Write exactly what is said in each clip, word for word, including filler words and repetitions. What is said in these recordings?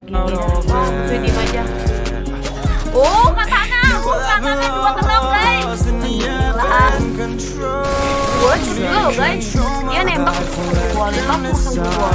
Gini dah, mau gue diem aja. Oh, katana, oh, katana dua kenok guys. Lah, gua juga loh guys. Dia nembak gua, nembak langsung gua.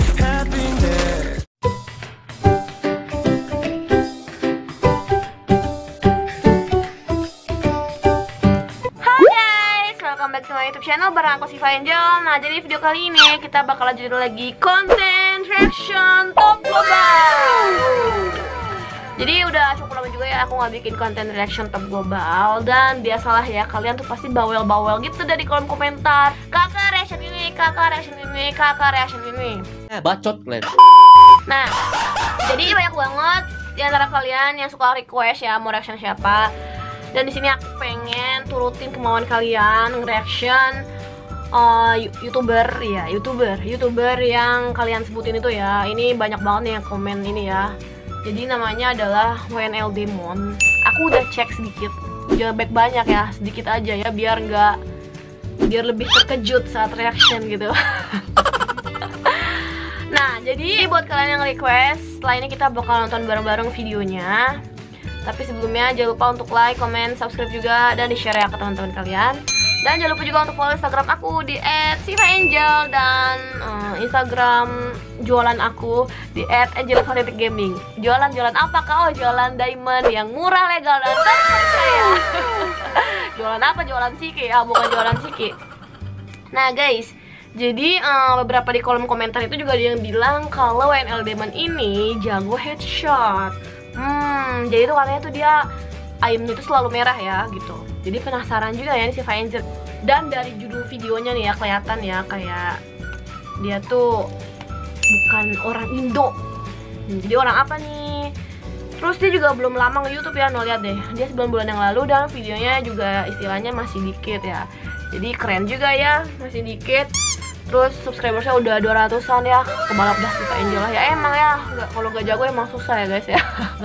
Welcome back to my YouTube channel bareng aku Siva Angel. Nah, jadi video kali ini kita bakal lanjutin lagi konten reaction Top Global. Jadi udah cukup lama juga ya aku nggak bikin konten reaction Top Global. Dan biasalah ya, kalian tuh pasti bawel-bawel gitu dari kolom komentar. Kakak reaction ini, kakak reaction ini, kakak reaction ini. Eh, bacot kalian. Nah, jadi banyak banget di antara kalian yang suka request ya mau reaction siapa. Dan di sini aku pengen turutin kemauan kalian nge-reaction uh, youtuber ya, youtuber, youtuber yang kalian sebutin itu ya. Ini banyak banget nih yang komen ini ya. Jadi namanya adalah W N L Demon. Aku udah cek sedikit, jangan baik banyak ya, sedikit aja ya, biar nggak, biar lebih terkejut saat reaction gitu. Nah, jadi buat kalian yang request, setelah ini kita bakal nonton bareng-bareng videonya. Tapi sebelumnya jangan lupa untuk like, comment, subscribe juga, dan di-share ya ke teman-teman kalian. Dan jangan lupa juga untuk follow Instagram aku di et siva angel dan uh, Instagram jualan aku di et angelfanatic-gaming. Jualan-jualan apa kau? Oh, jualan diamond yang murah, legal, dan terpercaya. Jualan apa? Jualan Siki? Ah, bukan jualan Siki. Nah guys, jadi uh, beberapa di kolom komentar itu juga ada yang bilang kalau W N L Demon ini jago headshot. Hmm, jadi tuh katanya tuh dia aimnya itu selalu merah ya gitu. Jadi penasaran juga ya nih si Siva Angel. Dan dari judul videonya nih ya kelihatan ya kayak dia tuh bukan orang Indo. Hmm, jadi orang apa nih? Terus dia juga belum lama nge-YouTube ya, no lihat deh. Dia sembilan bulan yang lalu dan videonya juga istilahnya masih dikit ya. Jadi keren juga ya, masih dikit. Terus subscribersnya udah dua ratusan ya, kebalap dah Siva Angel lah ya. Emang ya, nggak, kalau gak jago emang susah ya guys ya.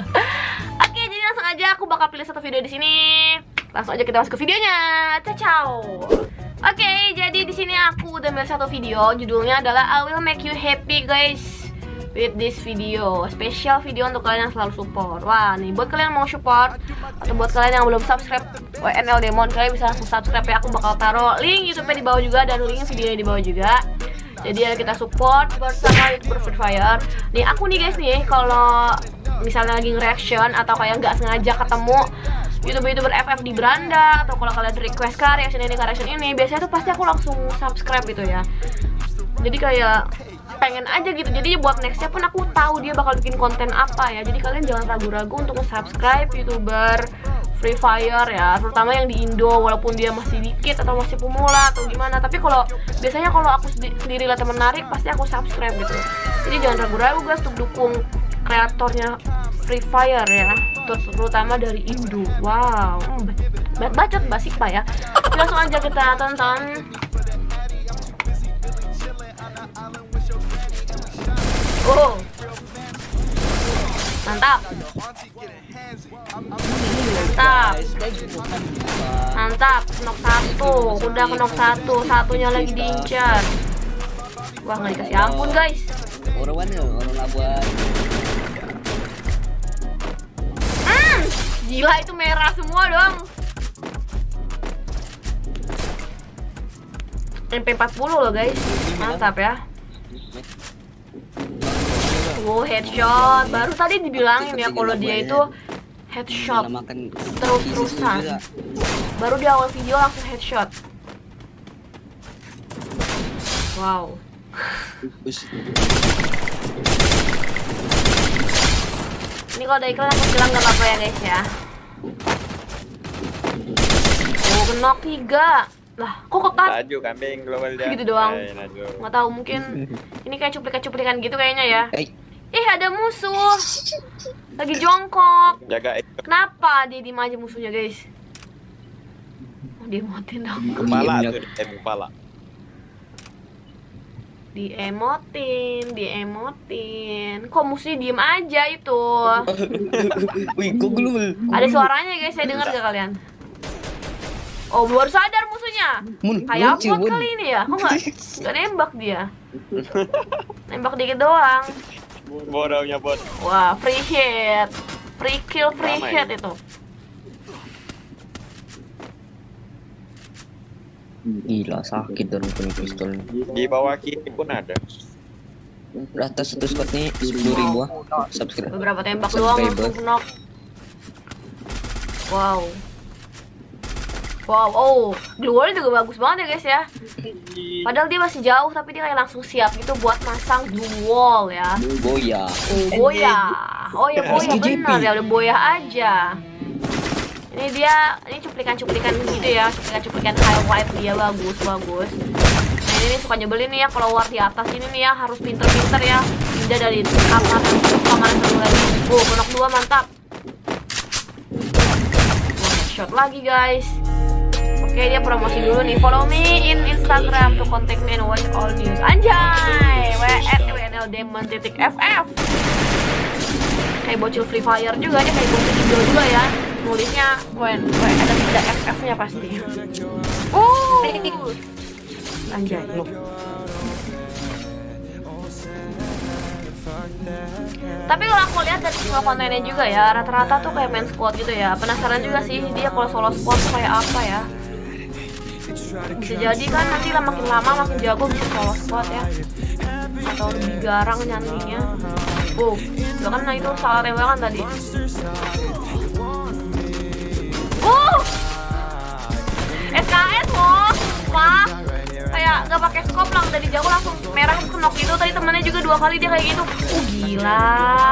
Oke, jadi langsung aja aku bakal pilih satu video di sini. Langsung aja kita masuk ke videonya. Ciao. Oke, jadi di sini aku udah milih satu video. Judulnya adalah I Will Make You Happy guys with this video. Special video untuk kalian yang selalu support. Wah, nih buat kalian yang mau support atau buat kalian yang belum subscribe W N L Demon, kalian bisa langsung subscribe ya. Aku bakal taruh link YouTube-nya di bawah juga dan link videonya di bawah juga. Jadi ya kita support bersama YouTuber Free Fire. Nih aku nih guys nih, kalau misalnya lagi nge-reaction atau kayak nggak sengaja ketemu YouTuber-YouTuber F F di beranda, atau kalau kalian request ke reaction ini ke reaction ini, biasanya tuh pasti aku langsung subscribe gitu ya. Jadi kayak pengen aja gitu. Jadi buat nextnya pun aku tahu dia bakal bikin konten apa ya. Jadi kalian jangan ragu-ragu untuk subscribe YouTuber Free Fire ya, terutama yang di Indo, walaupun dia masih dikit atau masih pemula atau gimana. Tapi kalau biasanya kalau aku sendiri lihat menarik, pasti aku subscribe gitu. Jadi jangan ragu-ragu guys untuk dukung kreatornya Free Fire ya, terutama dari Indo. Wow, hmm, bacot basic pak ya. Jadi langsung aja kita tonton. Oh, mantap, mantap, mantap. Knock satu, udah knock satu, satunya lagi diincar. Wah, nggak dikasih ampun guys. Orang mana? Orang Labuan. Hmm, gila itu merah semua dong. M P empat puluh loh guys, mantap ya. Wow, headshot. Baru tadi dibilangin ya kalau dia itu headshot terus-terusan. Baru di awal video langsung headshot. Wow. Ini kalau ada iklan aku bilang gak apa-apa ya guys ya. Oh, kenok tiga. Lah, kok kekat? Laju kambing global dia. Gitu doang. Nggak tahu, mungkin ini kayak cuplikan-cuplikan gitu kayaknya ya. Ih, ada musuh lagi jongkok. Jaga. Kenapa dia diem aja musuhnya guys? Oh, diemotin dong. Kepala tuh, eh, kepala. Diemotin, diemotin. Kok musuhnya diem aja itu? Wih, kok global. Ada suaranya guys, saya dengar gak kalian? Oh, baru sadar musuhnya. Mun, kayak muncul, apa mun. kali ini ya? Kok nggak nggak nembak dia? Nembak dikit doang. Bodohnya bot. Wah, free hit. Free kill, free Ramai. hit itu. Gila sakit dong punya pistol. Di bawah kiri pun ada. Rata satu squad nih sepuluh ribu ah. Subscribe. Beberapa tembak doang langsung knock. Wow. Wow, oh, Glue juga bagus banget ya guys ya. Padahal dia masih jauh tapi dia kayak langsung siap gitu buat masang glue wall ya. Boya. Oh, boya. Oh ya boya bener ya, udah boya aja. Ini dia, ini cuplikan-cuplikan gitu ya, cuplikan-cuplikan highlight dia bagus bagus. Nah ini suka nyebelin nih ya kalau war di atas ini nih ya harus pinter-pinter ya. Pindah dari kamar ke kamar satu lagi. Oh, knock dua mantap. Shot lagi guys. Oke, dia promosi dulu nih. Follow me in Instagram to contact me and watch all news. Anjay, w at w n l demon titik f f. Kayak bocil Free Fire juga, dia kayak bocil video juga ya. Nulisnya when w ada tidak f f-nya pasti. Oh, anjay. Tapi kalau aku lihat dari semua kontennya juga ya, rata-rata tuh kayak main squad gitu ya. Penasaran juga sih dia kalau solo squad tuh kayak apa ya. Bisa jadi kan nanti lah makin lama makin jago bisa solo squad ya. Atau lebih garang nyanyinya. Oh, udah kan itu salah tembakan tadi. Oh, S K S loh, wah. Kayak nggak pakai scope lang dari jauh langsung merah kenok gitu. Tadi temannya juga dua kali dia kayak gitu. Uh gila.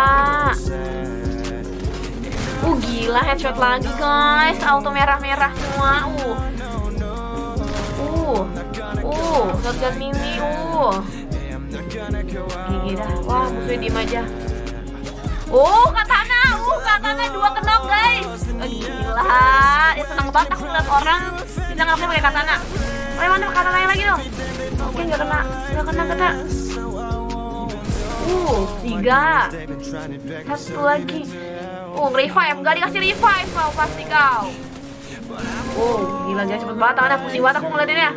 Uh gila headshot lagi guys. Auto merah-merah semua. Uh. Uh. Uh, shotgun mini uh. Gigi dah. Wah, musuhnya diem aja. Oh, katana. Uh, katana dua kenok guys. Oh, gila. Ya senang banget aku ngeliat orang bisa ngapain pakai katana. Oh, mana katana yang lagi dong? Oke, nggak kena, nggak kena kena. Uh, tiga. Satu lagi. Oh, revive, nggak dikasih revive kau pasti kau. Oh, gila guys, cepet banget tangannya, pusing banget aku ngeliatinnya.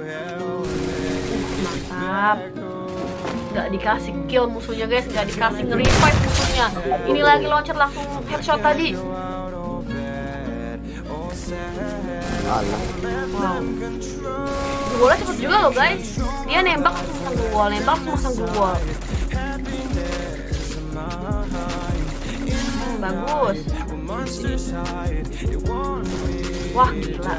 Mantap. Nggak dikasih kill musuhnya guys, nggak dikasih nge-revive musuhnya. Ini lagi loncat langsung headshot tadi. Alah. Wow. Glue cepet juga loh guys. Dia nembak langsung masang glue wall, nembak langsung masang glue wall. Hmm, bagus. Wah gila.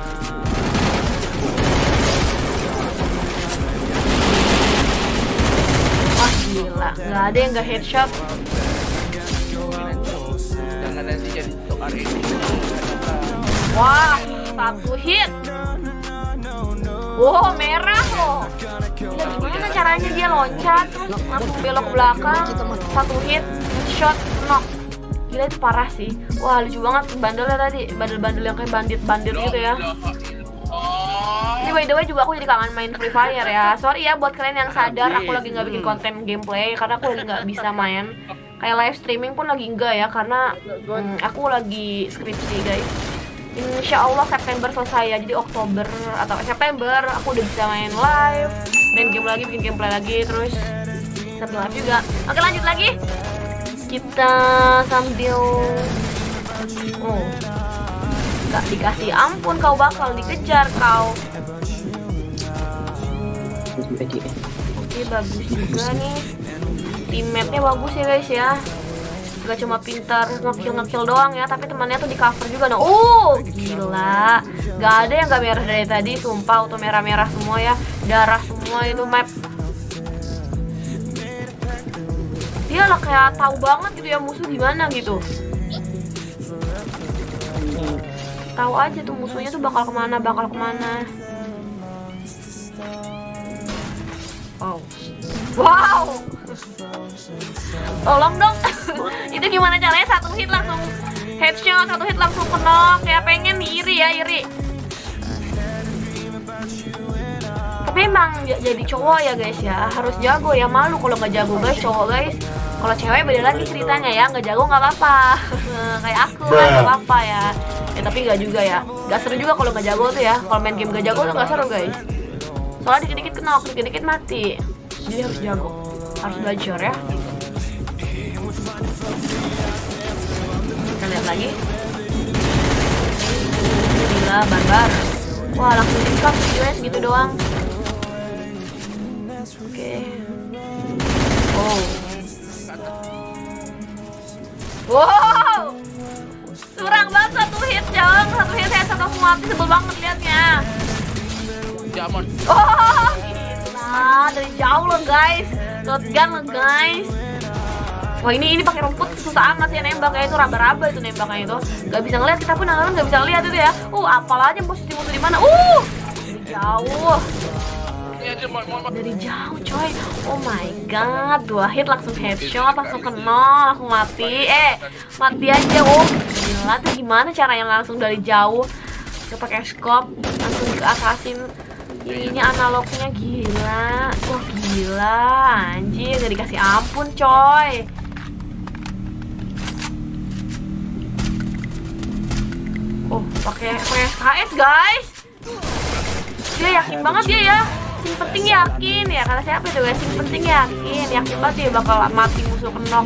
Wah gila, nggak ada yang nggak headshot. Wah, satu hit. Wow, merah loh. Ya, gimana caranya dia loncat terus langsung belok ke belakang, satu hit, shot, knock. Gila itu parah sih. Wah, lucu banget bandelnya tadi, bandel-bandel yang kayak bandit-bandit gitu ya. Ini by the way juga aku jadi kangen main Free Fire ya. Sorry ya buat kalian yang sadar aku lagi nggak bikin konten gameplay karena aku lagi nggak bisa main. Kayak live streaming pun lagi enggak ya karena hmm, aku lagi skripsi guys. Insya Allah September selesai ya, jadi Oktober atau September aku udah bisa main live, main game lagi, bikin gameplay lagi, terus sambil live juga. Oke lanjut lagi, kita sambil oh nggak dikasih ampun kau bakal dikejar kau. Oke bagus juga nih, teammate-nya bagus ya guys ya. Gak cuma pintar ngekill-ngekill doang ya, tapi temannya tuh di cover juga dong. Oh gila, gak ada yang gak merah dari tadi, sumpah auto merah-merah semua ya, darah semua itu map. Dia lah kayak tahu banget gitu ya musuh di mana gitu. Tahu aja tuh musuhnya tuh bakal kemana, bakal kemana. Wow, wow. Tolong dong. Itu gimana caranya satu hit langsung headshot, satu hit langsung knock. Kayak pengen iri ya, iri. Tapi emang jadi cowok ya guys ya, harus jago ya. Malu kalau nggak jago guys, cowok guys. Kalau cewek beda lagi ceritanya ya, nggak jago nggak apa-apa. Kayak aku kan nggak apa-apa ya. Ya tapi nggak juga ya, nggak seru juga kalau nggak jago tuh ya. Kalau main game nggak jago tuh nggak seru guys. Soalnya dikit-dikit knock, dikit-dikit mati. Jadi harus jago, harus belajar ya. lagi. Gila, barbar. Wah, langsung tingkat videonya segitu doang. Oke. Okay. Oh. Wow. Curang banget satu hit, Jong. Satu hit headshot langsung mati, sebel banget liatnya. Jamon. Oh, gila. Dari jauh loh, guys. Shotgun loh, guys. Wah, ini ini pakai rumput susah amat ya nembaknya, itu raba-raba itu nembaknya itu. Gak bisa ngeliat, kita pun nonton gak bisa lihat itu ya. Uh, apalah aja posisi musuh di mana. Uh, dari jauh. Dari jauh, coy. Oh my god, dua hit langsung headshot, langsung kena, langsung mati. Eh, mati aja. Oh, gila tuh gimana caranya langsung dari jauh. Gak pakai scope, langsung ke assassin. Ini analognya gila. Wah, gila. Anjir, gak dikasih ampun, coy. Oh, pakai pakai S K S, guys. Dia yakin banget dia ya. Yang penting yakin ya, kata siapa itu guys? Yang penting yakin, yakin banget dia bakal mati musuh kenok.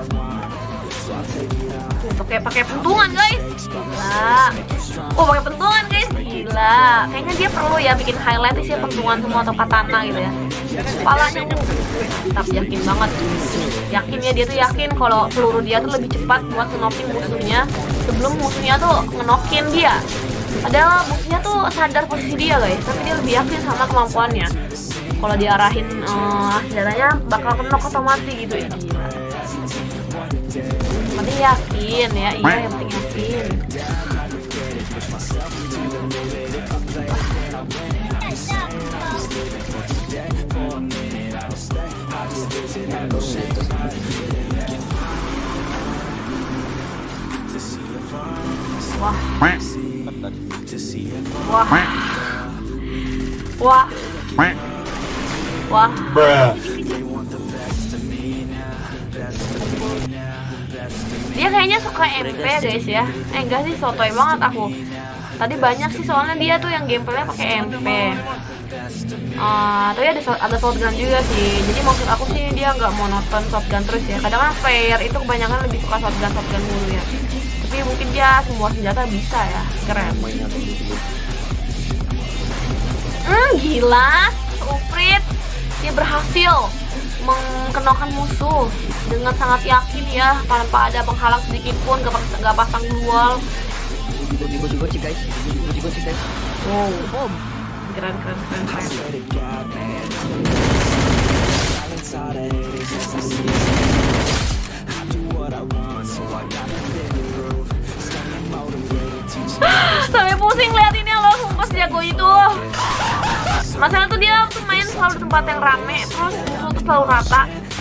Pakai pakai pentungan, guys. Gila. Oh, pakai pentungan, guys. Gila. Kayaknya dia perlu ya bikin highlight sih pentungan semua atau katana gitu ya. Kepalanya tuh tetap yakin banget. Yakinnya dia tuh yakin kalau peluru dia tuh lebih cepat buat ngenokin musuhnya sebelum musuhnya tuh ngenokin dia. Padahal musuhnya tuh sadar posisi dia, guys, tapi dia lebih yakin sama kemampuannya. Kalau diarahin uh, senjatanya bakal kenok atau mati gitu ya. Gila. Yang penting yakin ya, iya yang penting yakin. Wah. Wah. Wah. Wah. Bruh. Dia kayaknya suka M P, guys ya. Eh enggak sih, sotoy banget aku. Tadi banyak sih soalnya dia tuh yang gameplaynya pakai M P. Uh, tapi ada ada shotgun juga sih. Jadi maksud aku sih dia nggak monoton shotgun terus ya. Kadang kan fair itu kebanyakan lebih suka shotgun shotgun mulu ya. Tapi mungkin dia semua senjata bisa ya. Keren. Hmm, gila. Uprit dia berhasil mengkenalkan musuh dengan sangat yakin ya, tanpa ada penghalang sedikit pun, gak, gak pasang dual. Jigo-jigo sih guys, jigo-jigo sih guys. Wow, keren keren keren keren. Sampai pusing liatinnya loh, sumpah jago itu. Masalah tuh dia tuh main selalu di tempat yang rame, terus musuh tuh selalu rata.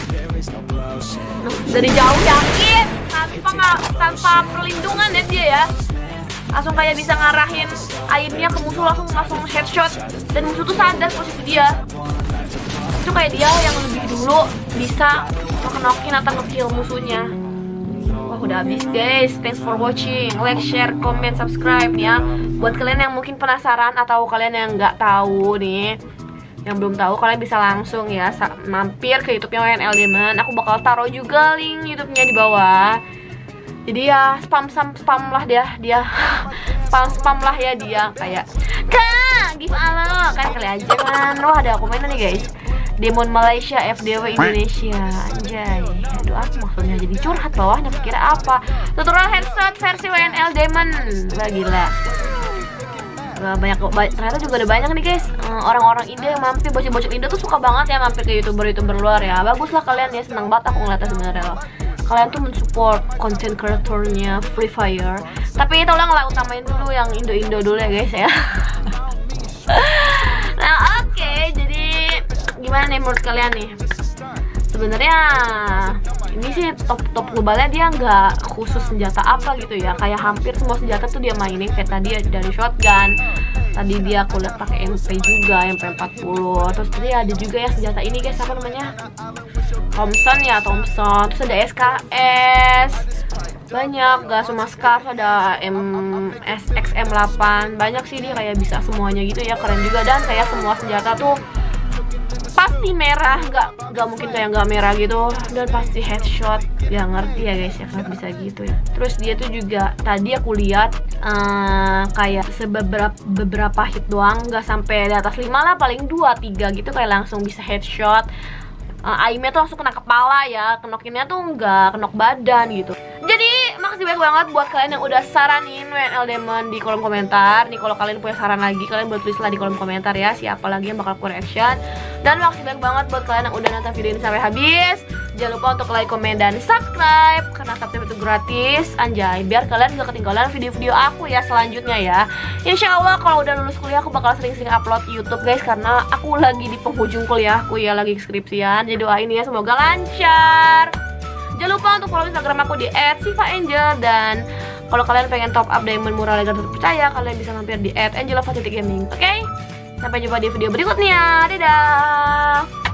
Dari jauh yakin, tanpa nggak tanpa perlindungan ya dia ya. Langsung kayak bisa ngarahin aimnya ke musuh, langsung langsung headshot, dan musuh tuh sadar posisi dia. Itu kayak dia yang lebih dulu bisa ngeknokin atau ngekill musuhnya. Wah, udah habis guys. Thanks for watching. Like, share, comment, subscribe ya. Buat kalian yang mungkin penasaran atau kalian yang nggak tahu nih, yang belum tahu, kalian bisa langsung ya mampir ke YouTube-nya W N L Demon. Aku bakal taruh juga link YouTube-nya di bawah. Jadi ya spam spam spam lah dia dia spam spam lah ya dia kayak kak give alo kan kali aja kan. Oh, ada komennya nih guys. Demon Malaysia F D W Indonesia. Anjay. Aduh, aku maksudnya jadi curhat, bawahnya kira apa? Tutorial headshot versi W N L Demon. Wah, gila. Banyak, banyak ternyata juga ada banyak nih guys orang-orang Indo yang mampir. Bocil-bocil Indo tuh suka banget ya mampir ke youtuber-youtuber luar ya. Baguslah kalian ya, senang banget aku ngeliatnya sebenarnya loh. Kalian tuh mensupport konten kreatornya Free Fire. Tapi tolonglah utamain dulu yang Indo-Indo dulu ya guys ya. Nah oke, okay, jadi gimana nih menurut kalian nih? Sebenarnya ini sih top-top globalnya dia nggak khusus senjata apa gitu ya. Kayak hampir semua senjata tuh dia mainin. Kayak tadi dari shotgun, tadi dia aku lihat pakai M P juga, M P empat puluh. Terus tadi ada juga ya senjata ini guys, apa namanya? Thompson ya, Thompson. Terus ada S K S. Banyak, gak cuma scarf, ada M S X M delapan. Banyak sih dia kayak bisa semuanya gitu ya, keren juga. Dan kayak semua senjata tuh pasti merah, nggak nggak mungkin kayak nggak merah gitu, dan pasti headshot. Gak ngerti ya guys ya kenapa bisa gitu ya. Terus dia tuh juga tadi aku lihat uh, kayak sebeberapa beberapa hit doang, nggak sampai di atas lima lah, paling dua tiga gitu kayak langsung bisa headshot. Uh, aimnya tuh langsung kena kepala ya, kenokinnya tuh nggak kenok badan gitu. Jadi makasih banyak banget buat kalian yang udah saranin W N L Demon di kolom komentar. Nih kalau kalian punya saran lagi, kalian boleh tulislah di kolom komentar ya, siapa lagi yang bakal aku reaction. Dan makasih banyak banget buat kalian yang udah nonton video ini sampai habis. Jangan lupa untuk like, komen, dan subscribe, karena subscribe itu gratis, anjay, biar kalian gak ketinggalan video-video aku ya selanjutnya ya. Insya Allah kalau udah lulus kuliah aku bakal sering-sering upload YouTube guys, karena aku lagi di penghujung kuliahku ya, lagi skripsian. Jadi doain ya semoga lancar. Jangan lupa untuk follow Instagram aku di et siva angel. Dan kalau kalian pengen top up diamond murah legal terpercaya, kalian bisa mampir di et angelova titik gaming. Oke, sampai jumpa di video berikutnya. Dadah.